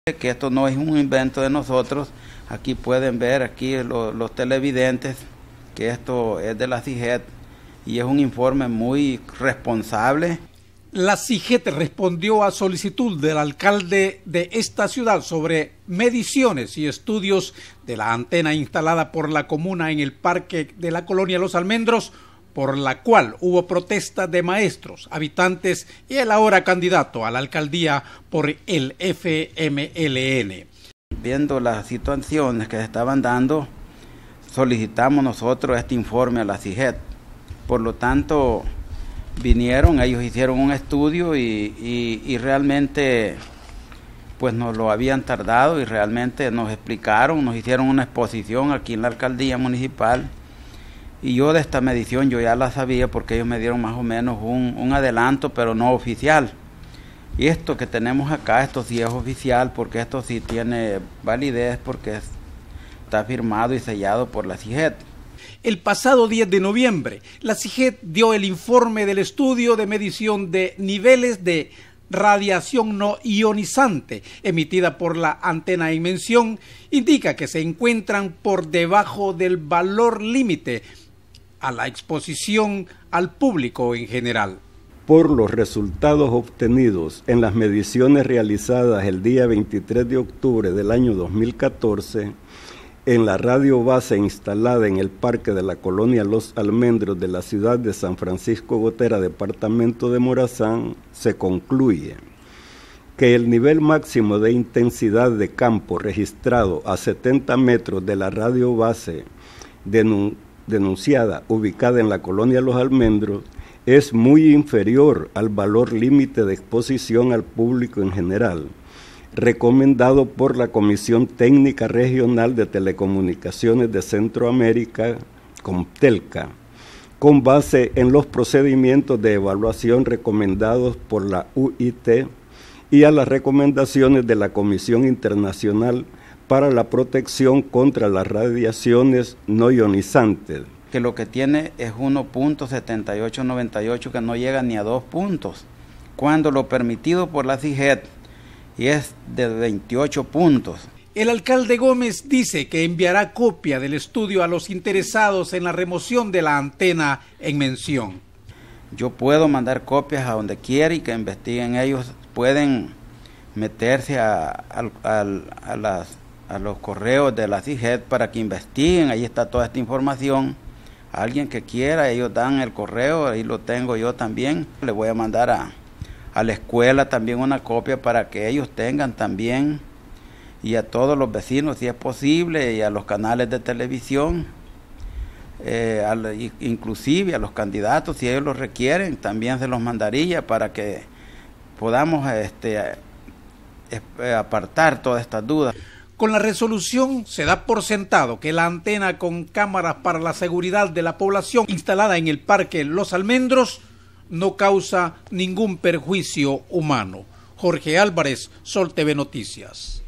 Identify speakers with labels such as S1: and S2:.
S1: Que esto no es un invento de nosotros. Aquí pueden ver aquí los televidentes que esto es de la CIGET y es un informe muy responsable.
S2: La CIGET respondió a solicitud del alcalde de esta ciudad sobre mediciones y estudios de la antena instalada por la comuna en el parque de la colonia Los Almendros, por la cual hubo protesta de maestros, habitantes y el ahora candidato a la alcaldía por el FMLN.
S1: Viendo las situaciones que se estaban dando, solicitamos nosotros este informe a la CIGET. Por lo tanto, vinieron, ellos hicieron un estudio y realmente pues nos lo habían tardado y realmente nos explicaron, nos hicieron una exposición aquí en la alcaldía municipal. Y yo de esta medición yo ya la sabía porque ellos me dieron más o menos un adelanto, pero no oficial. Y esto que tenemos acá, esto sí es oficial porque esto sí tiene validez porque está firmado y sellado por la CIGET.
S2: El pasado 10 de noviembre, la CIGET dio el informe del estudio de medición de niveles de radiación no ionizante emitida por la antena en mención. Indica que se encuentran por debajo del valor límite a la exposición al público en general.
S3: Por los resultados obtenidos en las mediciones realizadas el día 23 de octubre del año 2014, en la radio base instalada en el parque de la colonia Los Almendros de la ciudad de San Francisco Gotera, departamento de Morazán, se concluye que el nivel máximo de intensidad de campo registrado a 70 metros de la radio base denunciada, ubicada en la colonia Los Almendros, es muy inferior al valor límite de exposición al público en general, recomendado por la Comisión Técnica Regional de Telecomunicaciones de Centroamérica, COMTELCA, con base en los procedimientos de evaluación recomendados por la UIT y a las recomendaciones de la Comisión Internacional para la Protección contra las Radiaciones No Ionizantes.
S1: Que lo que tiene es 1.7898, que no llega ni a 2 puntos, cuando lo permitido por la CIGET y es de 28 puntos.
S2: El alcalde Gómez dice que enviará copia del estudio a los interesados en la remoción de la antena en mención.
S1: Yo puedo mandar copias a donde quiera y que investiguen. Ellos pueden meterse a los correos de la CIGET para que investiguen. Ahí está toda esta información. Alguien que quiera, ellos dan el correo, ahí lo tengo yo también. Le voy a mandar a la escuela también una copia para que ellos tengan también, y a todos los vecinos si es posible, y a los canales de televisión, inclusive a los candidatos si ellos lo requieren, también se los mandaría para que podamos apartar todas estas dudas.
S2: Con la resolución se da por sentado que la antena con cámaras para la seguridad de la población instalada en el parque Los Almendros no causa ningún perjuicio humano. Jorge Álvarez, Sol TV Noticias.